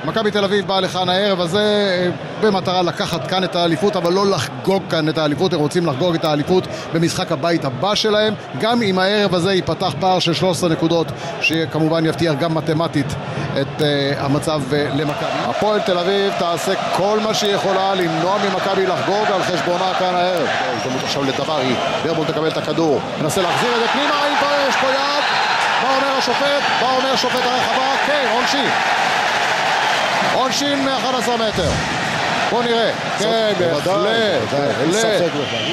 מכבי תל אביב באה לכאן הערב הזה במטרה לקחת כאן את האליפות, אבל לא לחגוג כאן את האליפות. הם רוצים לחגוג את האליפות במשחק הבית הבא שלהם, גם אם הערב הזה ייפתח פער של 13 נקודות, שכמובן יבטיח גם מתמטית את המצב למכבי. הפועל תל אביב תעשה כל מה שהיא יכולה למנוע ממכבי לחגוג על חשבונה כאן הערב. הזדמנות עכשיו לדברי, ברבול תקבל את הכדור, מנסה להחזיר את זה פנימה, האם פה יש פה יד? מה אומר השופט? מה אומר שופט הרחבה? כן, עונשין. עונשין מ-11 מטר. בוא נראה. כן, בהחלט. אין ספק בכלל.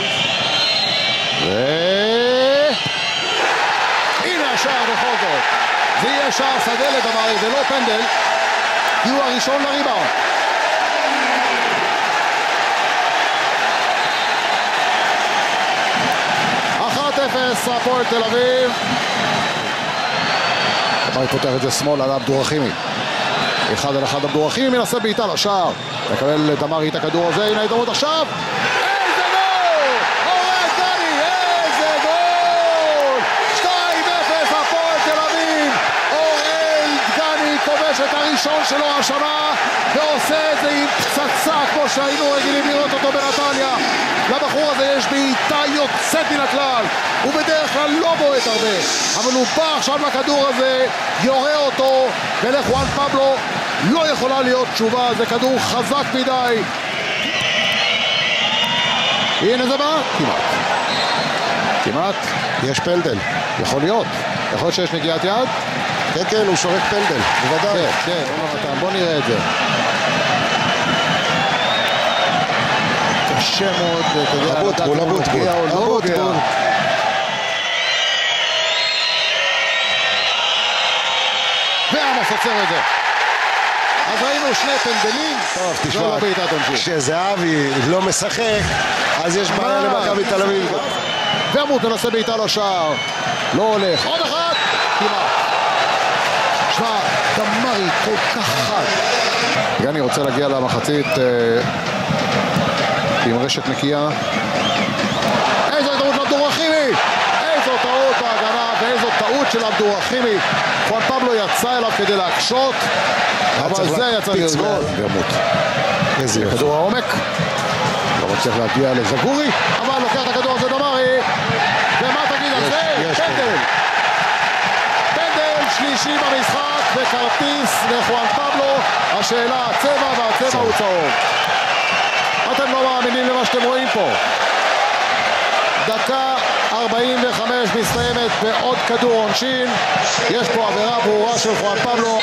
הנה השער בכל זאת. זה יהיה שער שדה לדברי ולא פנדל, כי הוא הראשון לריבאונד. הפועל תל אביב. דמרי פותח את זה שמאל על עבדו רחימי. אחד על אחד עבדו רחימי מנסה בעיטה לשער. מקבל דמרי את הכדור הזה, הנה ההזדמנות עכשיו. איזה גול! אורן דני, איזה גול! 2-0 הפועל תל אביב. אורן דני כובש את הראשון שלו השנה ועושה את זה עם פצצה כמו שהיינו רגילים לראות אותו בנתניה. לבחור הזה יש בעיטה יוצאת מן הכלל, הוא בדרך כלל לא בועט הרבה, אבל הוא בא עכשיו לכדור הזה, יורה אותו, ולחואן פבלו לא יכולה להיות תשובה, זה כדור חזק מדי. הנה זה בא, כמעט, יש פנדל, יכול להיות שיש נגיעת יד. כן, הוא שורק פנדל, בוודאי. כן, בוא נראה את זה. קשה מאוד, אתה יודע, אבוטבול. ועמוס עוצר את זה. אז ראינו שני פנדלים. טוב, תשמע, כשזהבי לא משחק, אז יש בעיה למכבי תל אביב. ועמוס מנסה בעיטה לשער. לא הולך. עוד אחד! כמעט. שמע, דמרי כל כך חד. גני רוצה להגיע למחצית עם רשת נקייה. איזו הזדמנות לעבדו רחימי! איזו טעות בהגנה ואיזו טעות של עבדו רחימי. חואן פבלו יצא אליו כדי להקשות, אבל זה יצא לסגול. איזה יפה. כדור העומק. לא מצליח להגיע לזגורי, אבל לוקח את הכדור הזה דמרי. ומה תגיד על זה? פנדל. פנדל שלישי במשחק וכרטיס לחואן פבלו. השאלה הצבע, והצבע הוא צהוב. אתם לא מאמינים למה שאתם רואים פה. דקה 45 מסתיימת בעוד כדור עונשין. יש פה עבירה ברורה של חואן פבלו.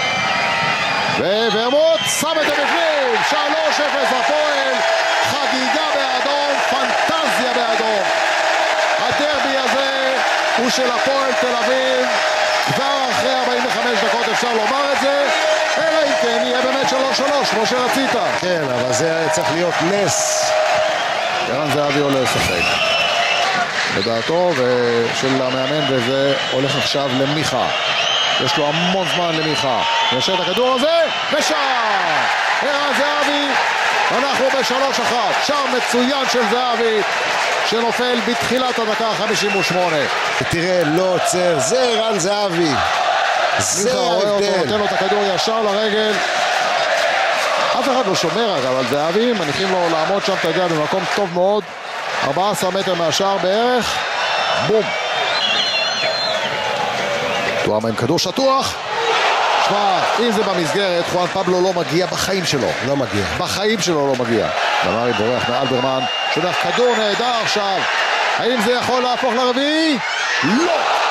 וורמוט שם את זה בפנים. 3-0 הפועל. חגיגה באדום, פנטזיה באדום. הדרבי הזה הוא של הפועל תל אביב. כבר אחרי 45 דקות אפשר לומר את זה. אלא אם כן יהיה באמת 3-3 כמו שרצית. כן, אבל זה צריך להיות נס. ערן זהבי עולה לשחק לדעתו ושל המאמן, וזה הולך עכשיו למיכה. יש לו המון זמן למיכה. נשאר את הכדור הזה ושער! ערן זהבי, אנחנו ב-3-1. שער מצוין של זהבי שנופל בתחילת הדקה 58. תראה, לא עוצר, זה ערן זהבי. זה ההבדל. נותן לו את הכדור ישר לרגל. אף אחד לא שומר אגב על זהבי, מניחים לו לעמוד שם, אתה יודע, במקום טוב מאוד. 14 מטר מהשער בערך. בום. תואמה עם כדור שטוח. שמע, אם זה במסגרת, חואן פבלו לא מגיע בחיים שלו. לא מגיע. בחיים שלו לא מגיע. דמרי בורח מאלברמן. שולח כדור נהדר עכשיו. האם זה יכול להפוך לרביעי? לא!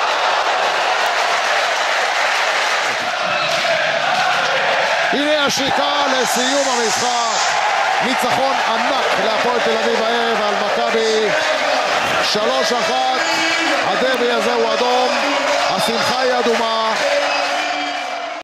הנה השריקה לסיום המשחק. ניצחון ענק להפועל תל אביב הערב על מכבי. 3-1. הדרבי הזה הוא אדום. השמחה היא אדומה.